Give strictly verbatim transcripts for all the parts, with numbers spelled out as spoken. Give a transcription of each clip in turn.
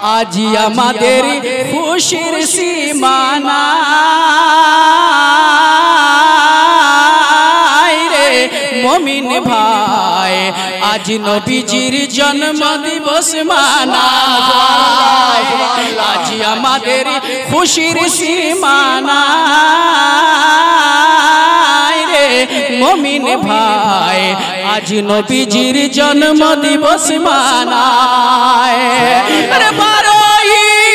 आज आमादेर खुशिर सीमाना मोमिन भाई आज नबीजिर जन्म दिवस मानाय आज आमादेर खुशिर सीमाना रे मोमिन भाई आज नबीजिर जन्म दिवस मानाय अरे बारोई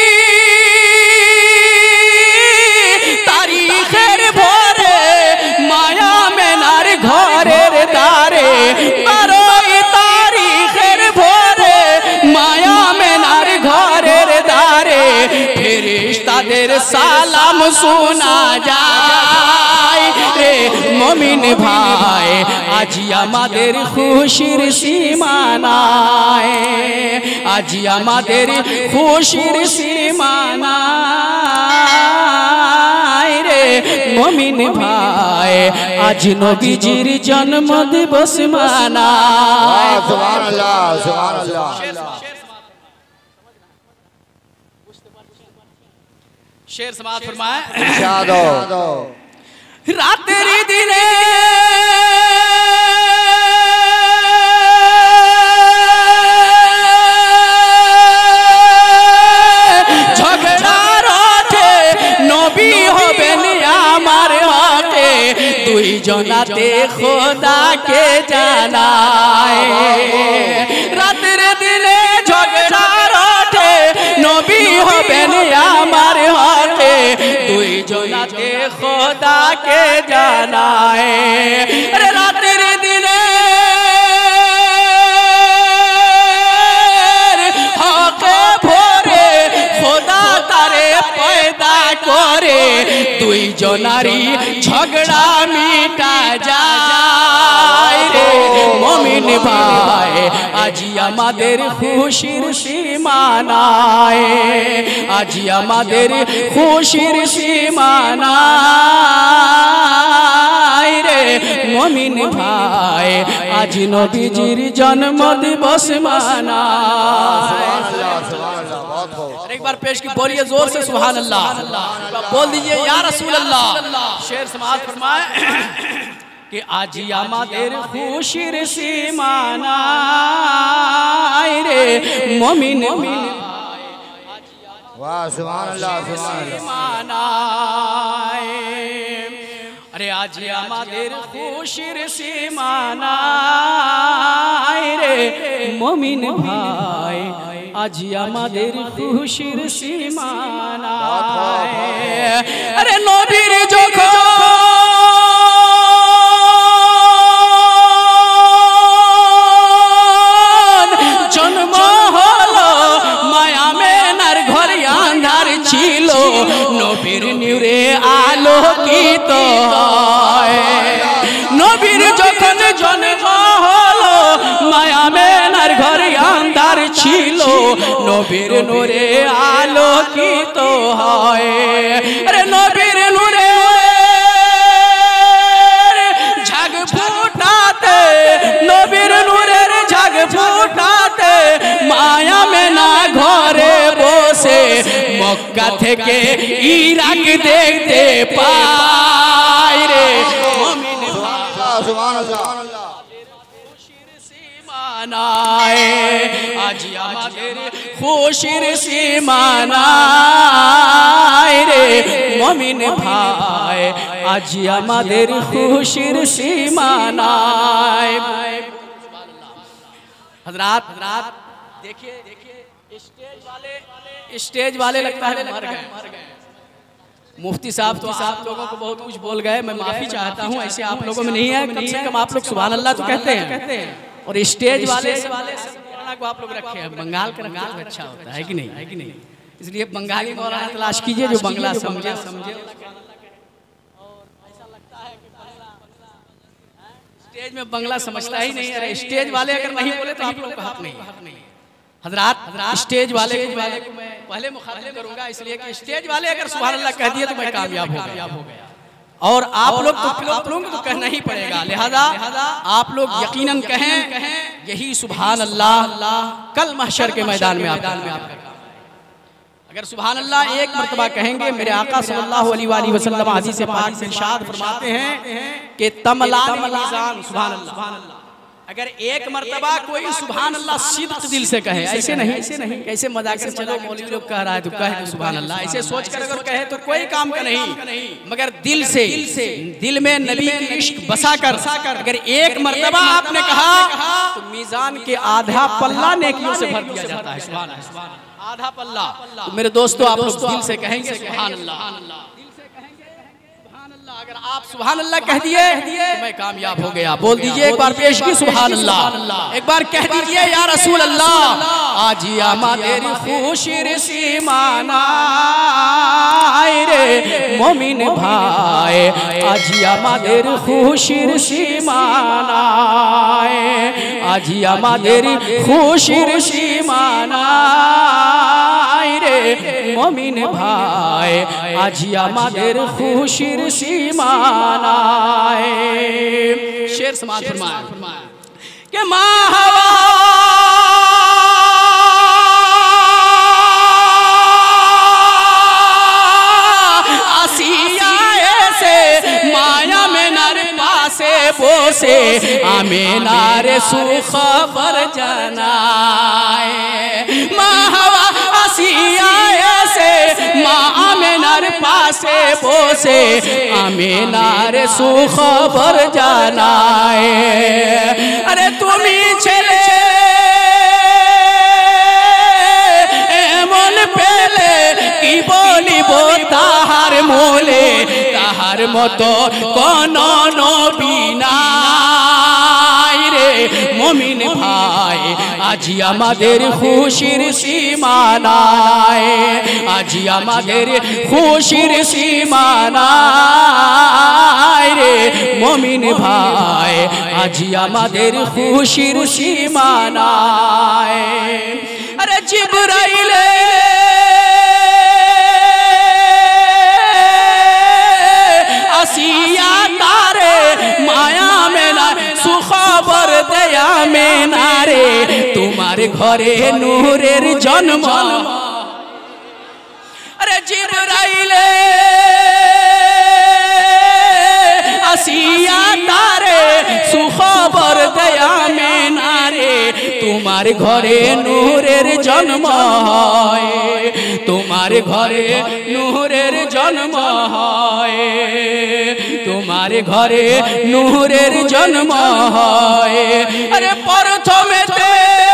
तारीखेर भोरे माया मेनार घरेर दारे बारोई तारीखेर भोरे माया मेनार घरेर दारे फेरेश्तादेर सालाम सुना जाय रे मोमिन भाई आज आमादेर खुशिर सीमानाय आज आमादेर खुशिर सीमानाय रे मोमिन भाई आज नबीजिर जन्म दिवस मानाय सुभान अल्लाह सुभान अल्लाह शेर समाज फरमाए रात्रि दिने झगड़ा रटे नबी हबेन आमार हटे दुई जनाते खुदा के जानाय रात्रि दिने झगड़ा रटे नबी हबेन आमार हटे दुई जनाते खुदा के जानाय अरे रात्रि दिने हके भोरे खुदा तारे पैदा करे दुई जनारी झगड़ा मिटा जाय रे मोमिन भाई आज आमादेर खुशिर सीमानाय आज आमादेर खुशिर सीमानाय रे मोमिन भाई आज नबीजिर जन्म दिवस मानाय एक बार पेश की बोलिए जोर से सुभान अल्लाह बोल दीजिए या रसूल अल्लाह शेर समाज फरमाए कि आज आमादेर खुशिर सीमानाय रे मोमिन वाह सुभान अल्लाह सुभान अल्लाह अरे आज आमादेर खुशिर सीमानाय रे मोमिन भाई आज आमादेर खुशिर सीमानाय अरे नबीर जखन जन्म हलो माया मेनार घर आंधार छिलो नबीर नुरे आलोकित হয় নবীর যখন জন্ম হলো মায়া মেনার ঘরে আন্ধার ছিল নবীর নূরে আলোকিত হয় আরে নবীর নূরে ঝাগ ফুটাতে নবীর নূরের ঝাগ ফুটাতে মায়া মেনা ঘরে বসে মক্কা থেকে ইরাক দেখতে পায় রে মুমিন সুবহানাল্লাহ খুশির সীমানায় আজ আমাদের খুশির সীমানায় রে মুমিন ভাই আজ আমাদের খুশির সীমানায় हजरात हजरात देखिए देखिए स्टेज वाले स्टेज वाले लगता है मर गए मुफ्ती साहब तो आप लोगों को बहुत कुछ बोल गए मैं माफी चाहता हूँ ऐसे आप लोगों में नहीं है कम से कम आप लोग सुभान अल्लाह तो कहते हैं और स्टेज वाले को आप लोग रखे हैं बंगाल का बंगाल अच्छा होता है कि नहीं है कि नहीं इसलिए बंगाली मौलाना तलाश कीजिए जो बंगला समझे समझे स्टेज में बंगला समझता ही नहीं है स्टेज वाले अगर नहीं बोले तो आप लोगों का हक नहीं हजरात स्टेज वाले को मैं पहले मुखातिब करूंगा इसलिए कि स्टेज वाले अगर सुभान अल्लाह कह दिए तो मैं कामयाब हो गया और आप लोग तो आप लोगों को तो कहना ही पड़ेगा लिहाजा आप लोग यकीनन कहें यही सुभान अल्लाह कल महशर के मैदान में आपका अगर सुभान अल्लाह एक मर्तबा कहेंगे, मेरे आका सल्लल्लाहु अलैहि वसल्लम हदीस से पाक में इरशाद फरमाते हैं कि तमलान मीज़ान, सुभान अल्लाह। अगर एक मर्तबा कोई सुभान अल्लाह सिद्क दिल से कहे, ऐसे नहीं ऐसे नहीं कैसे मजाक से चलो मौलवी लोग कह रहा है तो कहे सुभान अल्लाह, ऐसे सोच कर अगर कहे तो कोई काम का नहीं, मगर दिल से दिल में नबी की इश्क बसा कर अगर एक मर्तबा आपने कहा तो मीज़ान के आधा पल्ला नेकियों से भर दिया जाता है। सुभान अल्लाह, आधा पल्ला। तो मेरे दोस्तों आप लोग दिल से कहेंगे सुभान अल्लाह, दिल से कहेंगे सुभान अल्लाह। अगर आप सुभान अल्लाह कह दिए तो मैं कामयाब हो गया। बोल दीजिए एक बार पेश की सुभान अल्लाह, एक बार कह दीजिए या रसूल अल्लाह। আজি আমাদের খুশির সীমানা রে মুমিন ভাই, আজি আমাদের খুশির সীমানা, আজি আমাদের খুশির সীমানা রে মুমিন ভাই, আজি আমাদের খুশির সীমানা। शेर समाज फरमाया कि माँ हवा बोसे आमेनार सुखबर जनाए, माँ हवा आसिया से माँ आमेनार पासे बोसे आमेनार सुखबर जनाए। अरे तुम्ही छेले एमन पेले की बोलिब ताहार मोले, তাহার মতো কোন নবী নাই রে মুমিন ভাই, আজি আমাদের খুশির সীমানা, আজি আমাদের খুশির সীমানা রে মুমিন ভাই, আজি আমাদের খুশির সীমানা। আরে জিবরাইল आसिया तारे माया में ना सुखबर दया में नारे, तुम्हारे घरे नूरेर जन्म। अरे जिब्राइल आसिया तारे सुखबर दया में नारे, तुम्हारे घरे नूरेर जन्म है, तुम्हारे घरे नूरेर जन्म है, तुम्हारे घरे नूरेर जन्म है। अरे प्रथमेते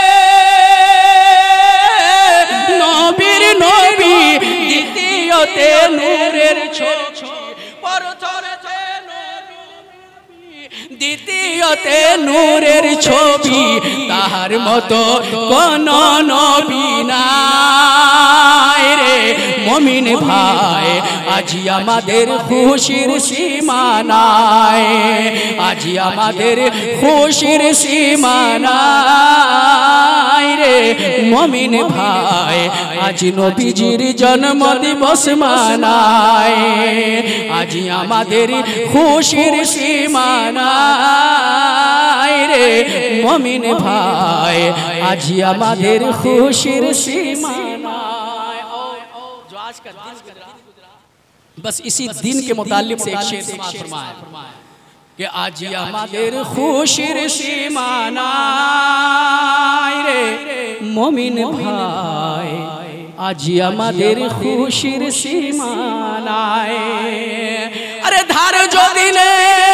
नबीर नबी, द्वितीयते नूरेर छवि, प्रथमेते দ্বিতীয়তে নূরের ছবি, তাহার মতো কোন নবী নাই রে মুমিন ভাই, আজি আমাদের খুশির সীমানা, আজি আমাদের খুশির সীমানা রে মুমিন ভাই, আজি নবীজির জন্ম দিবস মানায়, আজি আমাদের খুশির সীমানা রে মুমিন ভাই, আজি আমাদের খুশির সীমানা। जो आज का दिन गुजरा, बस इसी दिन के मुतालिक से एक शेर समाज फरमाया कि आज আমাদের খুশির সীমানা রে মুমিন ভাই, आज আমাদের খুশির সীমানা। अरे धार जो दिने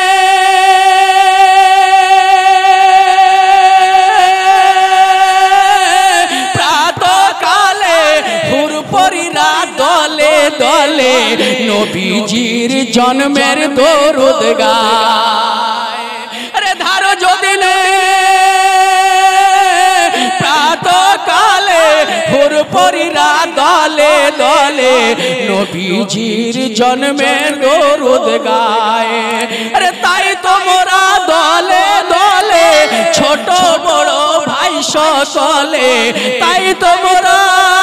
দলে দলে নবীজির জন্মের দরুদ গায়। আরে ধারো যদি প্রাতঃ কালে হুর পরিরা দলে দলে নবীজির জন্মের দরুদ গায়। আরে তাই তোমরা দলে দলে ছোট বড় ভাই সকলে, তাই তোমরা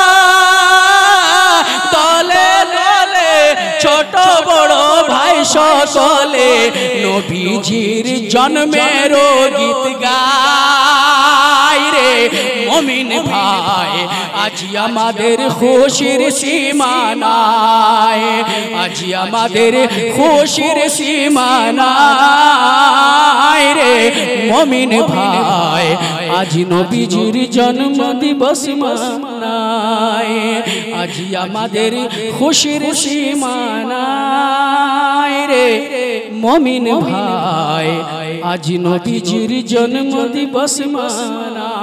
ছোট বড় ভাই সকলে নবীজির জন্মের গীত গায় রে মমিন ভাই আজি আমাদের খুশির সীমা নাই, আজি আমাদের খুশির সীমা নাই রে মমিন ভাই, আজি নবীজির জন্ম দিবস মানাই, আজি আমাদের খুশির সীমা নাই রে মমিন ভাই, আজি নবীজির জন্ম দিবস মানাই।